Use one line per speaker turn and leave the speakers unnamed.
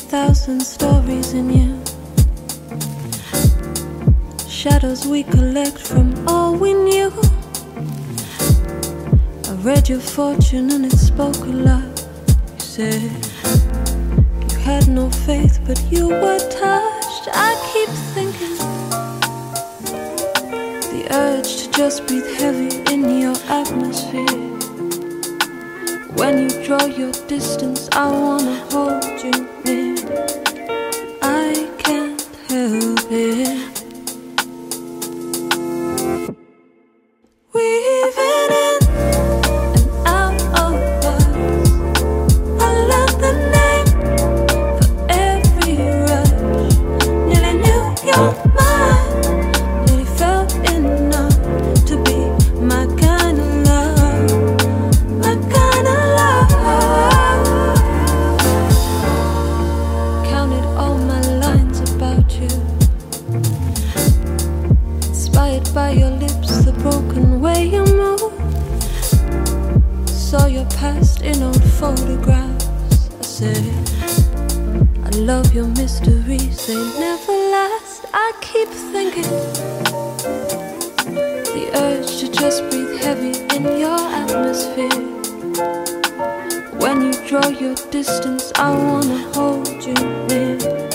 1,000 stories in you, shadows we collect from all we knew. I read your fortune and it spoke a lot. You said you had no faith, but you were touched. I keep thinking the urge to just breathe heavy in your atmosphere. When you draw your distance, I wanna hold you near. I can't help it. Weaving in and out of us, I learned the name for every rush. Nearly knew your mind, nearly felt enough to be my kind of love, my kind of love. Counted all my lines about you, inspired by your lips, the broken way you move. Saw your past in old photographs. I said, I love your mysteries, they never last. I keep thinking the urge to just breathe heavy in your atmosphere. When you draw your distance, I wanna hold you near.